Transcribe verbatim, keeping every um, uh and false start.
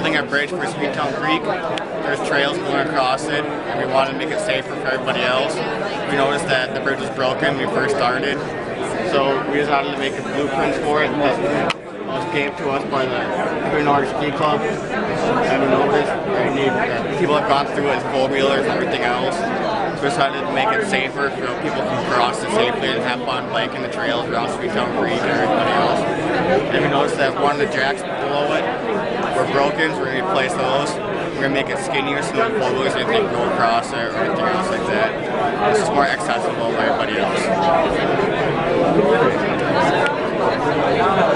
building a bridge for Swedetown Creek. There's trails going across it, and we wanted to make it safer for everybody else. We noticed that the bridge was broken when we first started, so we decided to make a blueprints for it that was gave to us by the Green Orange Ski Club. And we noticed we need, uh, people have gone through it as four-wheelers and everything else. So we decided to make it safer so people can cross it safely and have fun biking the trails around Swedetown Creek and everybody else. And we noticed that one of the jacks below it were broken, so we're going to replace those. We're going to make it skinnier so no four-wheelers or anything go across it or anything else like that. This is more accessible to everybody else.